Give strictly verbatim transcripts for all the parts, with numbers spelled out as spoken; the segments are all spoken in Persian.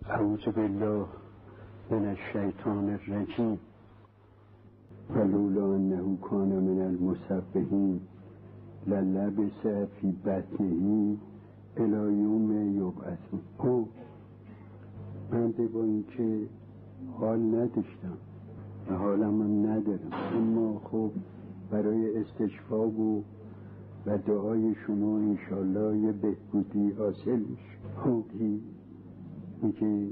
اعوذ بالله من الشیطان الرجیم فلولا انه کان من المسبحین للبث فی بطنه الی یوم یبعثون. او من با اینکه حال نداشتم و حالم هم ندارم، اما خب برای استشفاء و و دعای شما انشالله یه بهبودی حاصل میشه. خودی میگه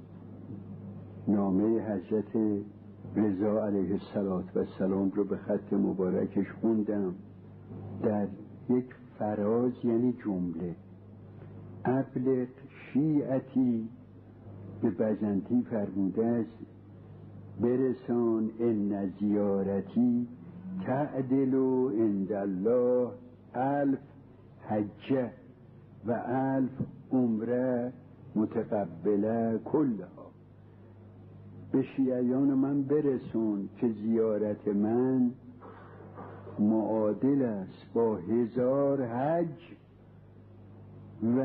نامه حضرت رضا علیه السلام رو به خط مبارکش خوندم. در یک فراز یعنی جمله ابلغ شیعتی به بزنتی فرموده است برسان ان زیارتی تعدل عند الله الف حجه و الف عمره متقبله کلها. به شیعیان من برسون که زیارت من معادل است با هزار حج و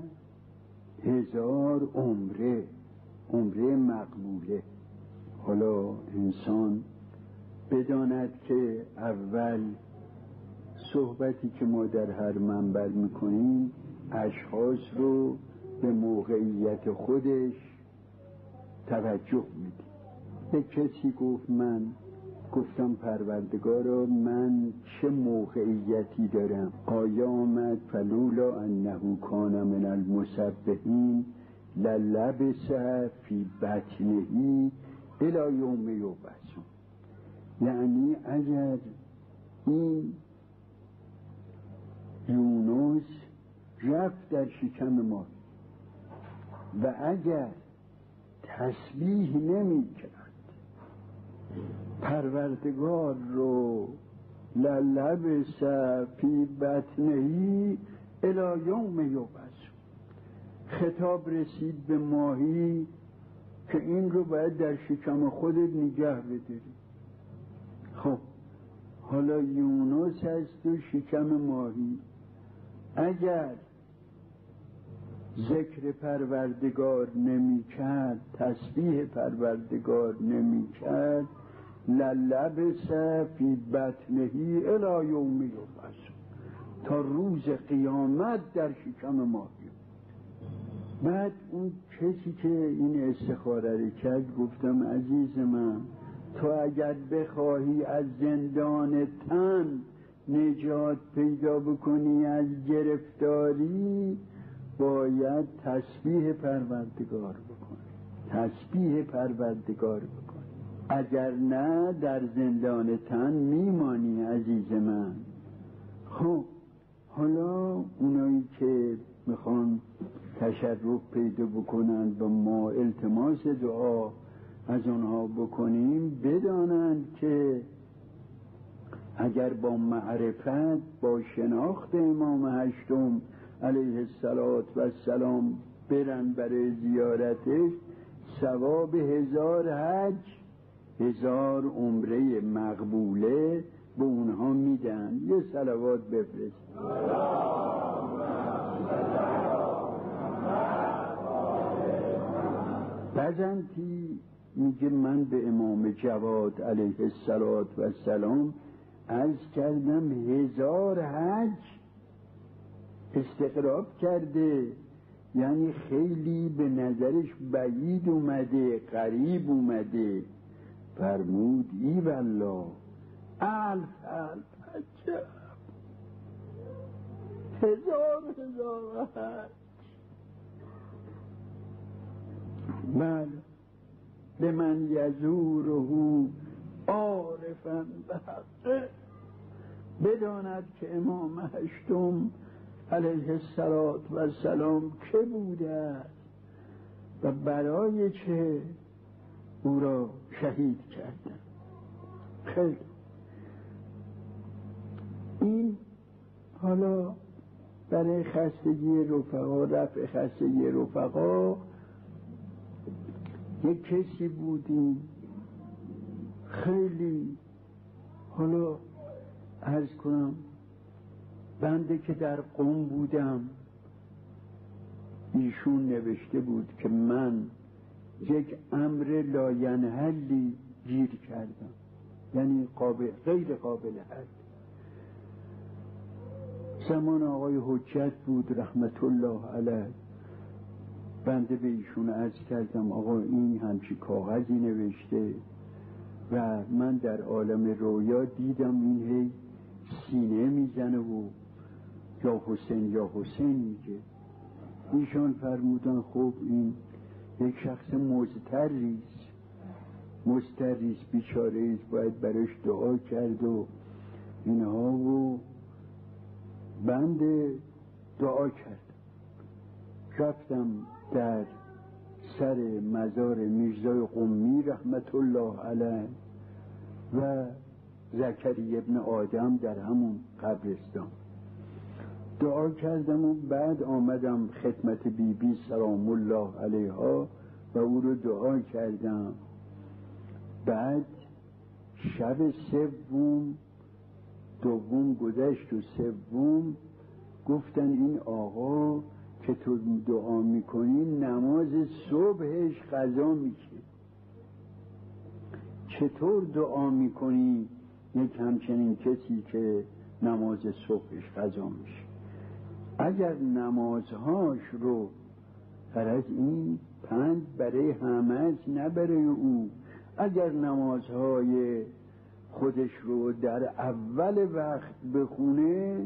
هزار عمره عمره مقبوله. حالا انسان بداند که اول صحبتی که ما در هر منبر میکنیم اشخاص رو به موقعیت خودش توجه میدیم. به کسی گفت من گفتم پروردگارا من چه موقعیتی دارم؟ آیا آمد فلولا انه کان من المسبحین للبث فی بطنه الی یوم یبعثون. یعنی اگر این یونس رفت در شکم ما و اگر تسبیح نمی کرد پروردگار رو للبث فی بطنه الی یوم یبعثون، خطاب رسید به ماهی که این رو باید در شکم خودت نگه بداری. خب حالا یونس هست و شکم ماهی، اگر ذکر پروردگار نمی کرد تسبیح پروردگار نمی کرد للبث فی بطنه الی یوم یبعثون، تا روز قیامت در شکم ماهی. بعد اون کسی که این استخاره رو کرد گفتم عزیز من تو اگر بخواهی از زندان تن نجات پیدا بکنی از گرفتاری باید تسبیح پروردگار بکنی تسبیح پروردگار بکنی اگر نه در زندان تن میمانی عزیز من. خب حالا اونایی که میخوان تشرف پیدا بکنن و ما التماس دعا از اونها بکنیم بدانند که اگر با معرفت با شناخت امام هشتم علیه السلام برن برای زیارتش ثواب هزار حج هزار عمره مقبوله به اونها میدن. یه صلوات بفرست. بزنتی میگه من به امام جواد علیه السلام عرض کردم هزار حج استقراب کرده، یعنی خیلی به نظرش بعید اومده قریب اومده. فرمود ای والله الف الف حج هزار هزار حج. بله به من یزوره عارفا به حقه. بداند که امام هشتم علیه السلام که بوده است و برای چه او را شهید کردن. خیلی این حالا برای خستگی رفقا رفع خستگی رفقا یک کسی بودیم خیلی حالا عرض کنم بنده که در قم بودم ایشون نوشته بود که من یک امر لاینحلی گیر کردم، یعنی قابل غیر قابل حل. زمان آقای حجت بود رحمت الله علیه، بنده به ایشون عرض کردم آقا این همچی کاغذی نوشته و من در عالم رویا دیدم این هی سینه میزنه و یا حسین یا حسین میگه. ایشان فرمودن خب این یک شخص مضطریست مضطریست بیچاره‌ایست، باید براش دعا کرد و اینها. و بنده دعا کرد، رفتم در سر مزار میرزای قمی رحمت الله علیه و زکریا ابن آدم در همون قبرستان دعا کردم و بعد آمدم خدمت بی بی سلام الله علیها و او رو دعا کردم. بعد شب سوم دوم گذشت و سوم گفتن این آقا که تو دعا میکنی نماز صبحش قضا میشه، چطور دعا میکنی یک همچنین کسی که نماز صبحش قضا میشه؟ اگر نمازهاش رو غرض این پند برای همه نه برای او، اگر نمازهای خودش رو در اول وقت بخونه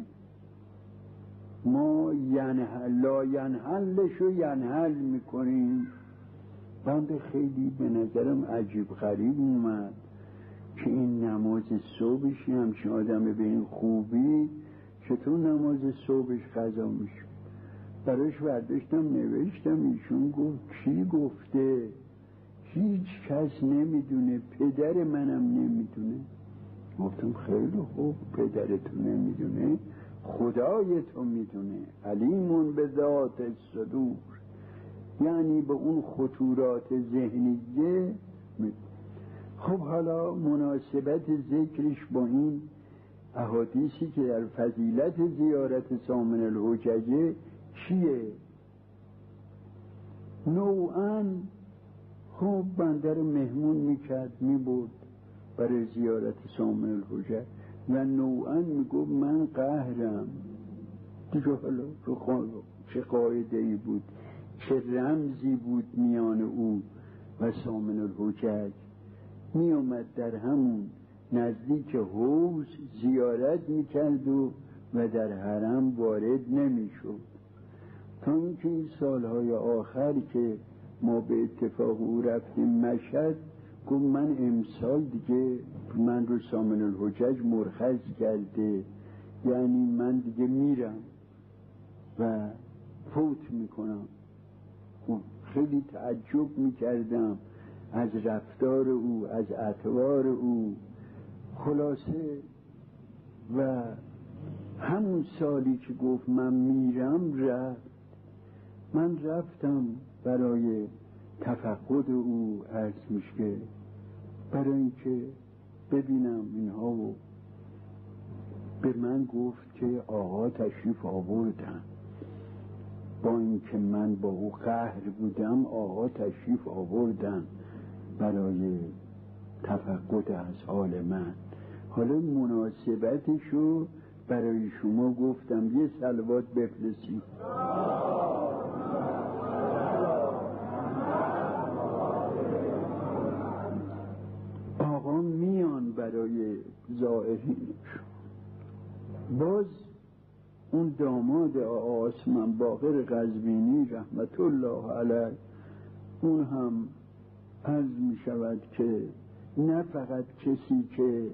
ما ینحل لا ینحلش رو ینحل میکنیم. بنده خیلی به نظرم عجیب غریب اومد که این نماز صبحش همچین آدم به این خوبی چطور نماز صبحش قضا میشه؟ براش برداشتم نوشتم، ایشون گفت کی گفته؟ هیچ کس نمیدونه، پدر منم نمیدونه. گفتم خیلی خوب، پدرتون نمیدونه خدای تو میدونه، علیمون به ذات الصدور، یعنی به اون خطورات ذهنیه. خب حالا مناسبت ذکرش با این احادیثی که در فضیلت زیارت سامن الحججه چیه؟ نوعاً خب بنده رو مهمون میکرد میبرد برای زیارت سامن الحجج و نوعاً میگفت من قهرم دیگه. حالا رو خواهد چه قاعده ای بود، چه رمزی بود میان او و سامن الحجج. میومد در همون نزدیک حوض زیارت میکرد و و در حرم وارد نمیشد، تا اینکه این سالهای آخر که ما به اتفاق او رفتیم مشهد، گفت من امسال دیگه من رو سامن الحجج مرخص کرده، یعنی من دیگه میرم و فوت میکنم. خیلی تعجب میکردم از رفتار او، از اطوار او. خلاصه و همون سالی که گفت من میرم رفت. من رفتم برای تفقد او، عرض میشه برای اینکه ببینم اینها. و به من گفت که آقا تشریف آوردن، با اینکه من با او قهر بودم آقا تشریف آوردن برای تفقد از حال من. حالا مناسبتشو برای شما گفتم، یه صلوات بفرستید. آقا میان برای زائرینش. باز اون داماد آقا عثمان باقر قزوینی رحمت الله علیه، اون هم عرض می شود که نه فقط کسی که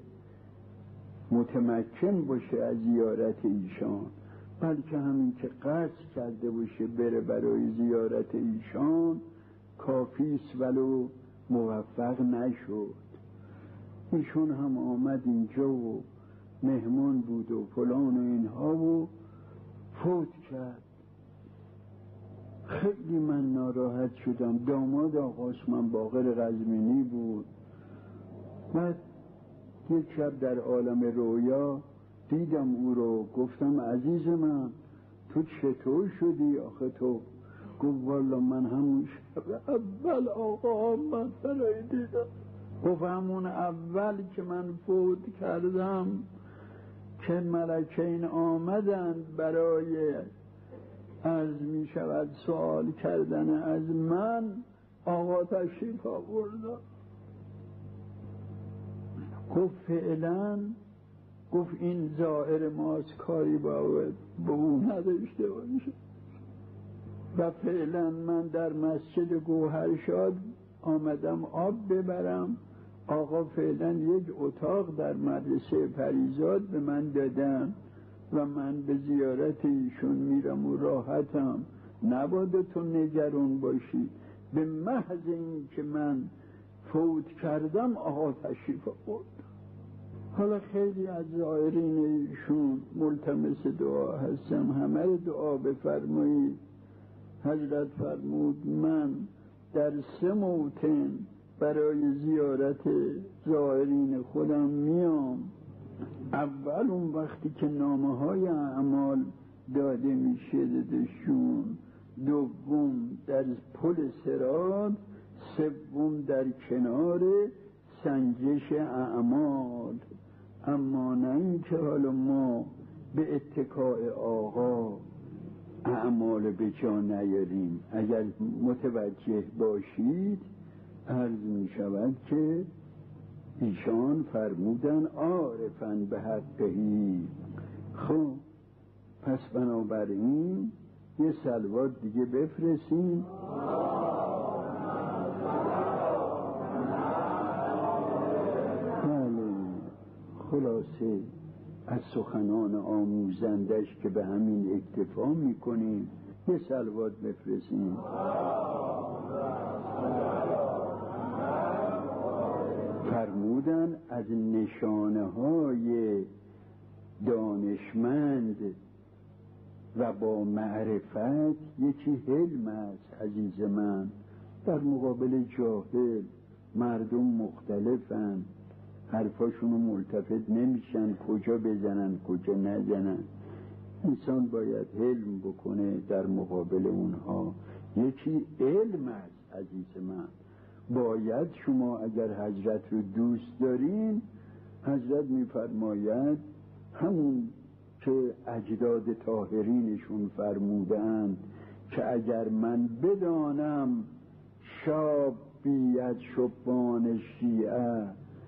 متمکن باشه از زیارت ایشان، بلکه همین که قصد کرده باشه بره برای زیارت ایشان کافیست ولو موفق نشد. ایشون هم آمد اینجا و مهمان بود و فلان و اینها و فوت کرد. خیلی من ناراحت شدم. داماد آقا عثمان باقر قزوینی بود. بعد یک شب در عالم رویا دیدم او رو، گفتم عزیز من تو چطور شدی؟ آخه تو گفت والا من همون شب اول آقا من برای دیدم. گفت همون اول که من فوت کردم که ملکین آمدند برای عرض می شود سوال کردن از من، آقا تشریف آوردن. گفت فعلا گفت این ظاهر ماست، کاری باید به اون نداشته باشه. و فعلا من در مسجد گوهرشاد آمدم آب ببرم. آقا فعلا یک اتاق در مدرسه پریزاد به من دادن و من به زیارت ایشون میرم و راحتم، نباید تو نگران باشی. به محض این که من فوت کردم آقا تشریف آورد. حالا خیلی از زائرین ایشون ملتمس دعا هستم، همه دعا بفرمایید. حضرت فرمود من در سه موطن برای زیارت زائرین خودم میام. اول اون وقتی که نامه های اعمال داده میشه دادشون، دوم در پل صراط، سوم در کنار سنجش اعمال. اما نه این که حالا ما به اتکاء آقا اعمال به جا نیاریم. اگر متوجه باشید عرض می شود که ایشان فرمودن عارفن به حقهی. خب پس بنابراین یه صلوات دیگه بفرستیم. بله خلاصه از سخنان آموزندش که به همین اکتفا میکنیم یه صلوات بفرستیم. فرمودن از نشانه های دانشمند و با معرفت یکی حلم است عزیز من. در مقابل جاهل مردم مختلفن، حرفاشونو ملتفت نمیشن، کجا بزنن کجا نزنن. انسان باید حلم بکنه در مقابل اونها. یکی علم است عزیز من. باید شما اگر حضرت رو دوست دارین، حضرت میفرماید همون که اجداد طاهرینشون فرمودند که اگر من بدانم شابی از شبان شیعه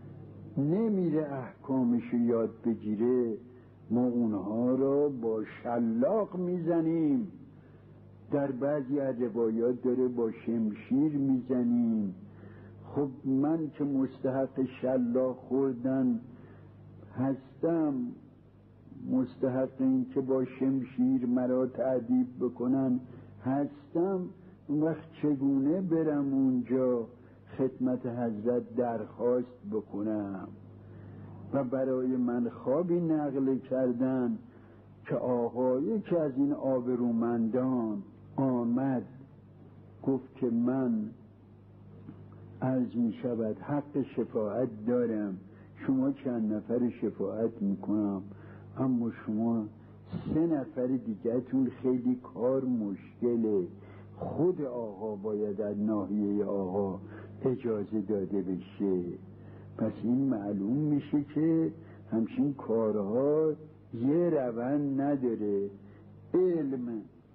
نمیره احکامش یاد بگیره، ما اونها را با شلاق میزنیم. در بعضی از روایات داره با شمشیر میزنیم. خب من که مستحق شلاق خوردن هستم، مستحق این که با شمشیر مرا تعذیب بکنن هستم، اون وقت چگونه برم اونجا خدمت حضرت درخواست بکنم؟ و برای من خوابی نقل کردن که آقایی که از این آبرومندان آمد گفت که من عرض می شود حق شفاعت دارم، شما چند نفر شفاعت میکنم، اما شما سه نفر دیگه‌تون خیلی کار مشکله، خود آقا باید از ناحیه آقا اجازه داده بشه. پس این معلوم میشه که همچین کارها یه روند نداره. علم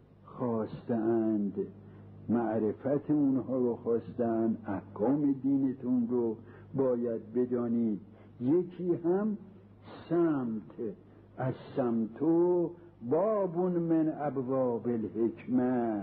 خواستند، معرفت اونها رو خواستند، احکام دینتون رو باید بدانید. یکی هم سمت، از سمتو بابون من ابواب الحکمه.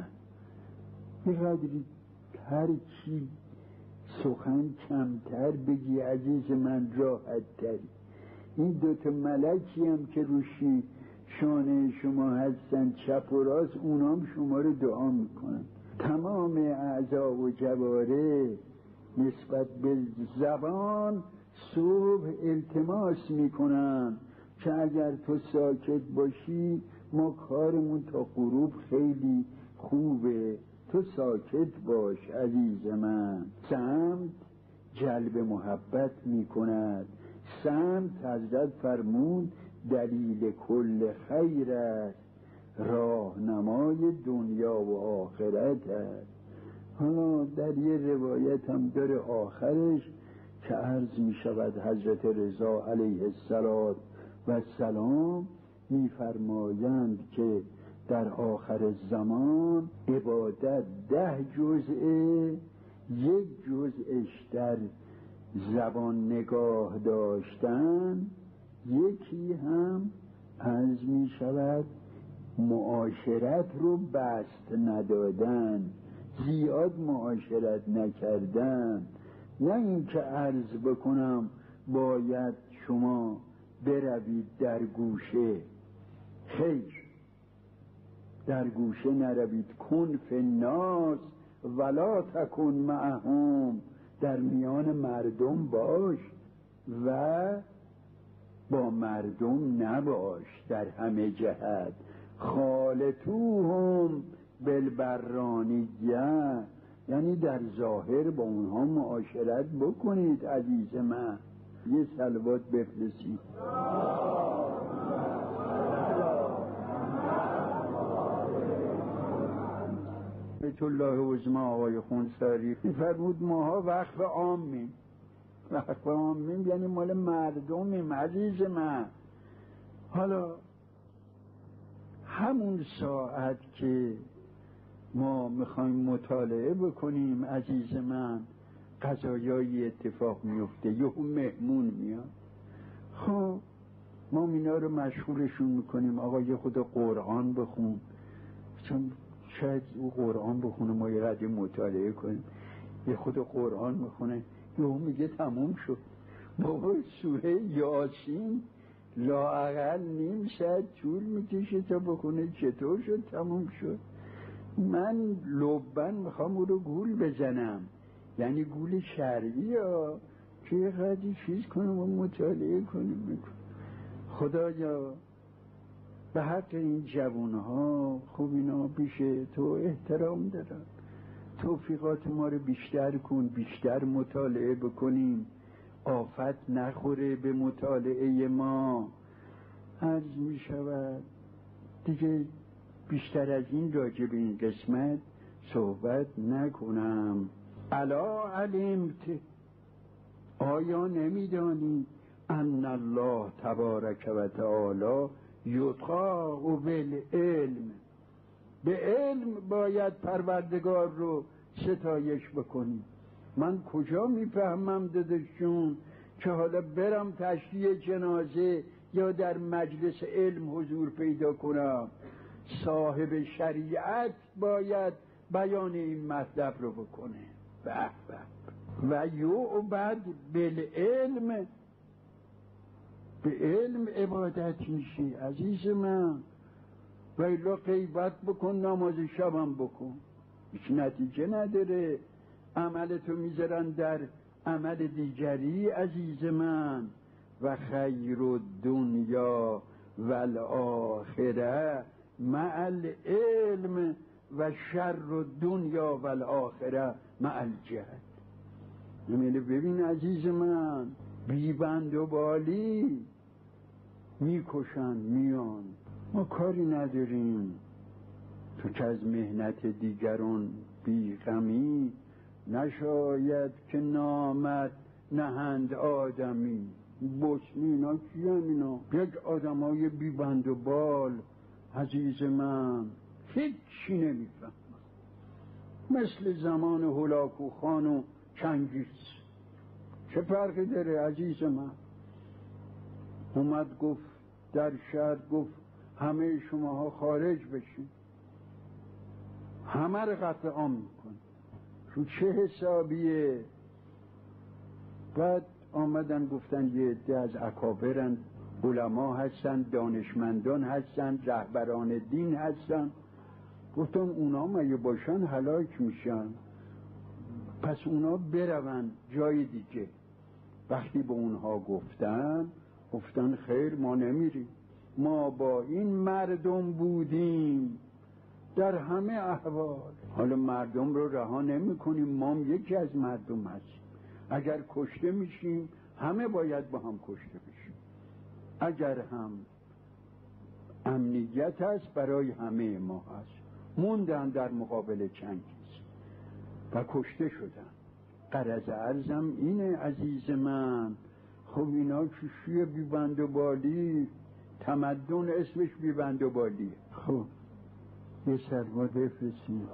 بقدری هر کی سخن کمتر بگی عزیز من راحت تری. این دوتا ملکی هم که روشی شانه شما هستن چپ و راست، اونام شما رو دعا میکنن. تمام اعضا و جواره نسبت به زبان صبح التماس میکنن که اگر تو ساکت باشی ما کارمون تا غروب خیلی خوبه، تو ساکت باش عزیز من. سمت جلب محبت میکند. سمت حضرت فرمود دلیل کل خیر است. راهنمای دنیا و آخرت است. حالا در یه روایت هم داره آخرش که عرض می شود حضرت رضا علیه السلام و السلام می فرمایند که در آخر زمان عبادت ده جزءه، یک جزءش در زبان نگاه داشتن، یکی هم عرض می شود معاشرت رو بست ندادن، زیاد معاشرت نکردن. نه اینکه عرض بکنم باید شما بروید در گوشه، خیر، در گوشه نروید. کن فی الناس ولا تکن معهم، در میان مردم باش و با مردم نباش در همه جهت. خالطوهم بالبرانیه، یعنی در ظاهر با اونها معاشرت بکنید. عزیز من یه صلوات بفرستید. بیت الله عظمی آقای خونساری میفرمود ماها وقف عامیم. وقف عامیم یعنی مال مردمیم. عزیز من حالا همون ساعت که ما میخوایم مطالعه بکنیم عزیز من، قضایای اتفاق میفته، یهو مهمون میاد. خب ما اینا رو مشغولشون میکنیم، آقا یه خود قرآن بخون، چون شاید او قرآن بخونه ما یه قدر مطالعه کنیم. یه خود قرآن میخونه یهو میگه تموم شد. بابا سوره یاسین لااقل نیم ساعت طول میکشه تا بخونه، چطور شد تموم شد؟ من لبن میخوام او رو گول بزنم، یعنی گول شرعی ها، که یه قدری چیز کنم و مطالعه کنیم میکنم. خدایا به حق این جوانها خوب اینا پیشه تو احترام دارن، توفیقات ما رو بیشتر کن، بیشتر مطالعه بکنیم، آفت نخوره به مطالعه ما. عرض می شود دیگه بیشتر از این راجع به این قسمت صحبت نکنم. الا علمت، آیا نمیدانی ان الله تبارک و تعالی یطاع بالعلم، به علم باید پروردگار رو ستایش بکنی. من کجا میفهمم دادشون که حالا برم تشییع جنازه یا در مجلس علم حضور پیدا کنم؟ صاحب شریعت باید بیان این مطلب رو بکنه. به به. و یعبد بالعلم، به علم عبادت میشی عزیز من. و الا غیبت بکن، نماز شبم بکن، هیچ نتیجه نداره. عملتو میذارن در عمل دیگری عزیز من. و خیر الدنیا و الاخره مع العلم و شر الدنیا و الاخره مع الجهل. نمیده ببین عزیز من، بیبند و بالی میکشن میان، ما کاری نداریم. تو که از مهنت دیگران بیغمی، نشاید که نامت نهند آدمی. بوسنی اینا کیان اینا؟ یک آدم های بیبند و بال عزیز من، هیچی نمیفهم. مثل زمان هولاکو خان و چنگیز، چه فرقی داره عزیز من؟ اومد گفت در شهر، گفت همه شماها خارج بشین، همه رو قطع عام میکن. رو چه حسابیه؟ بعد آمدن گفتن یه عده از اکابرن، علما هستن، دانشمندان هستن، رهبران دین هستن. گفتم اونا مگه باشن هلاک میشن، پس اونا برون جای دیگه. وقتی به اونها گفتن، گفتن خیر ما نمیریم، ما با این مردم بودیم در همه احوال. حالا مردم رو رها نمی کنیم، ما هم یکی از مردم هستیم. اگر کشته میشیم همه باید با هم کشته بشیم. اگر هم امنیت است برای همه ما هست. موندن در مقابل چنگیز و کشته شدن. غرض عرضم اینه عزیز من، خب اینا چیه بیبند و بالی؟ تمدن اسمش بیبند و بالیه. خب یه سلوات بفرستیم.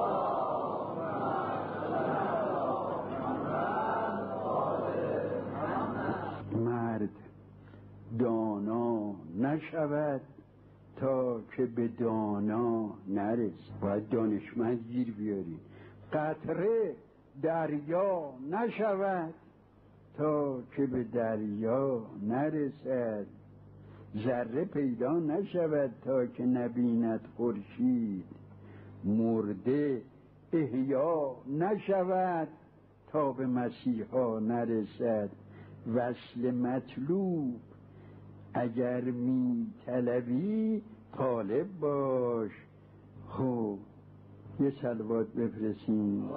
مرد دانا نشود تا که به دانا نرس. باید دانشمند گیر بیاری. قطره دریا نشود تا که به دریا نرسد. ذره پیدا نشود تا که نبیند خورشید. مرده احیا نشود تا به مسیحا نرسد. وصل مطلوب اگر می طلبی طالب باش. خب یه صلوات بفرستیم.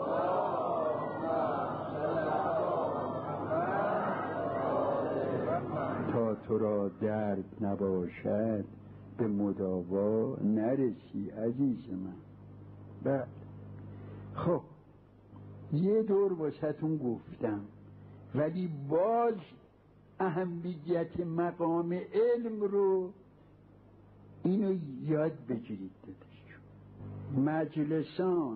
تا تو را درد نباشد به مداوا نرسی عزیز من. بعد خب یه دور واسهتون گفتم، ولی باز اهمیت مقام علم رو اینو یاد بگیرید. مجلسان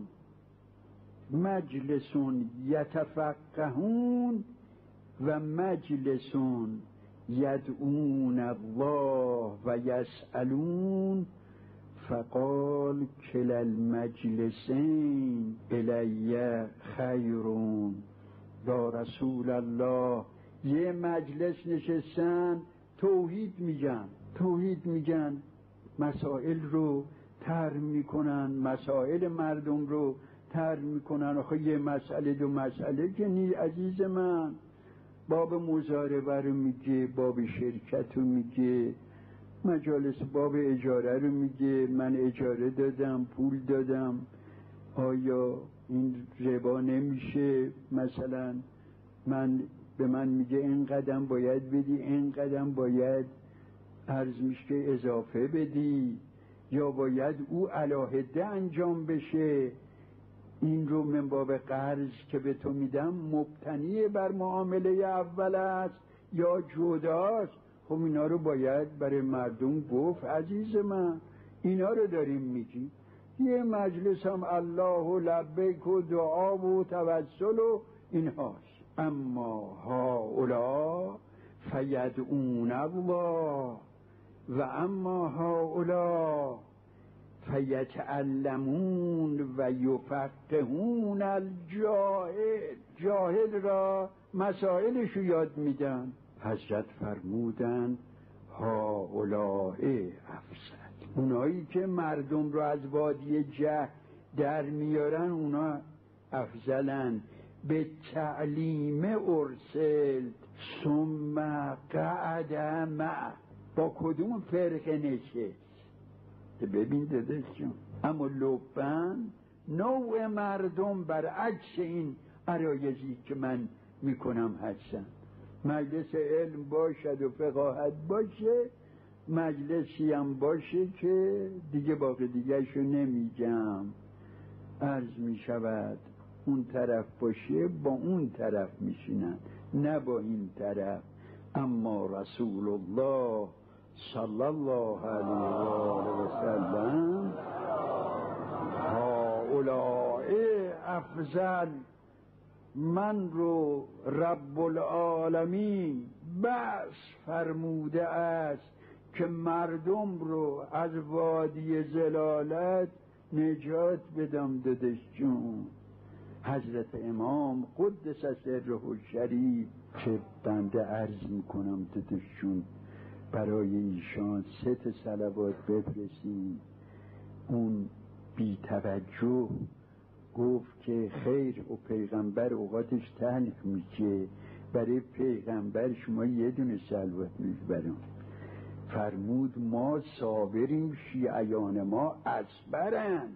مجلسون یتفقهون و مجلسون یدعون الله و یسألون. فقال کل المجلسین الی خیرون. یا رسول الله، یه مجلس نشستن توحید میگن توحید میگن مسائل رو طرح میکنن، مسائل مردم رو طرح میکنن. آخه یه مسئله دو مسئله که نی عزیز من. باب مزاربه رو میگه، باب شرکت رو میگه، مجالس باب اجاره رو میگه. من اجاره دادم، پول دادم، آیا این ربا نمیشه؟ مثلا من به من میگه این قدم باید بدی، این قدم باید عرض میشه که اضافه بدی، یا باید او علاهده انجام بشه. این رو من باب قرض که به تو میدم مبتنی بر معامله اول است یا جداست. خب اینا رو باید برای مردم گفت عزیز من. اینا رو داریم میگی. یه مجلس هم الله لبیک و دعا و توسل و اینهاست. اما هؤلاء فیدعون الله و اما هؤلاء فیتعلمون و یفقهون الجاهل. جاهل را مسائلشو یاد میدن. حضرت فرمودن هؤلاء افضل. اونایی که مردم رو از وادی جهل در میارن اونا افضلن. به تعلیم ارسلت ثم قعد مع. با کدوم فرقه نشست؟ ببین دادش جون، اما لبن نوع مردم برعکس این عرایزی که من میکنم هستن. مجلس علم باشد و فقاهت باشه، مجلسی هم باشه که دیگه باقی دیگه شو نمیگم، عرض میشود اون طرف باشه با اون طرف میشینن نه با این طرف. اما رسول الله صلی الله علیه و آله و سلم هؤلاء افضل. من رو رب العالمین بس فرموده است که مردم رو از وادی زلالت نجات بدم. دادش جون حضرت امام قدس سره الشریف که بنده عرض میکنم دادش جون برای ایشان سه تا صلوات بفرستیم. اون بی توجه گفت که خیر و پیغمبر اوقاتش تلخ میشه، برای پیغمبر شما یه دونه صلوات میبرم. فرمود ما صابریم، شیعیان ما اصبرن.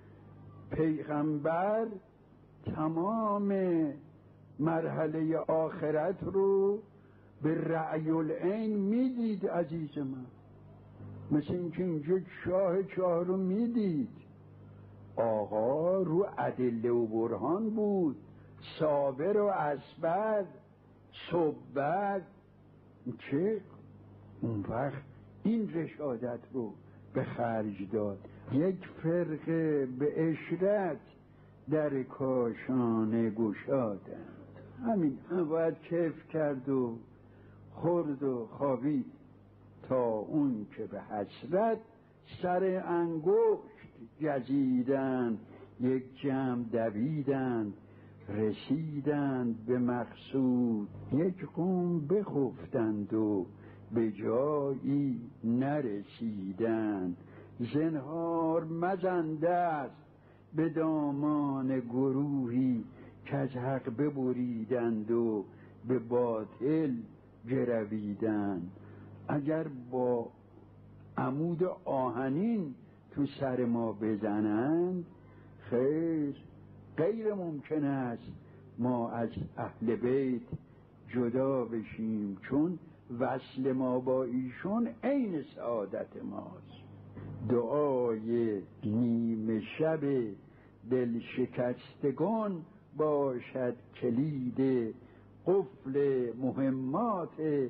پیغمبر تمام مرحله آخرت رو به رأی العین میدید عزیز من. مثل اینکه اینجا شاه چهار رو میدید، آقا رو ادله و برهان بود، صابر و اصبر صبر، چه اون وقت این رشادت رو به خرج داد. یک فرقه به اشرت در کاشانه گشادند. همین باید کیف کرد و خورد و خوابید تا اون که به حسرت سر انگشت گزیدند، یک جمع دویدند رسیدند به مقصود، یک قوم بخفتند و به جایی نرسیدند. زنهار مزن دست به دامان گروهی که از حق ببریدند و به باطل گرویدند. اگر با عمود آهنین تو سر ما بزنند، خیر غیر ممکن است ما از اهل بیت جدا بشیم، چون وصل ما با ایشون عین سعادت ماست. دعای نیمه شب دل شکستگان باشد کلید قفل مهمات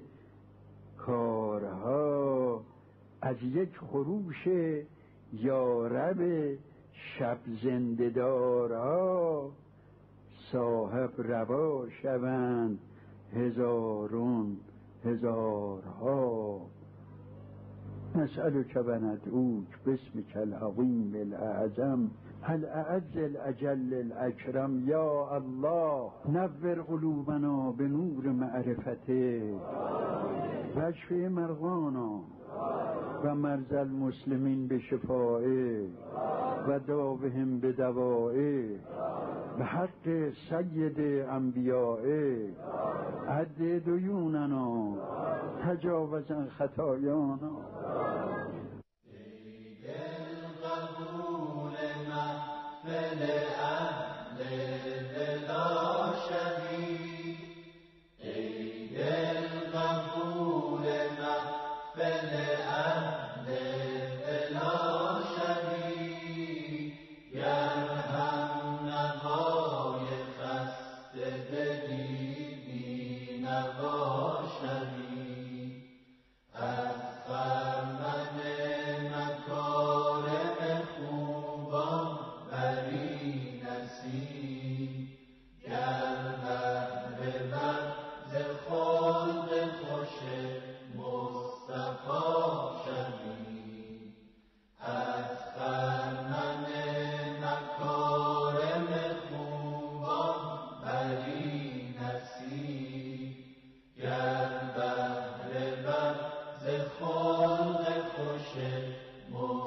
کارها. از یک خروش یارب شب زنده‌دارها، صاحب روا شوند هزارون هزارها. نسألك و ندعوک باسمک العظیم الاعظم الاعز الاجل الاکرم یا الله، نور قلوبنا به نور معرفته و اشف مرضانا و مرض المسلمین به شفائه و داوهم به دوائه به حق سید انبیائه. عد دیوننا تجاوز عن خطایانا. قبول محفل اهل دلا شوی، ای دل قبول محفل اهل دلا شوی، گر هم نوای خسته دلی بی نوا شوی، از خرمن مکارم خوبان بری نصیب، گر بهره ور ز خلق خوش مصطفی شوی، از خرمن مکارم خوبان بری نصیب، گر بهره ور ز خلق خوش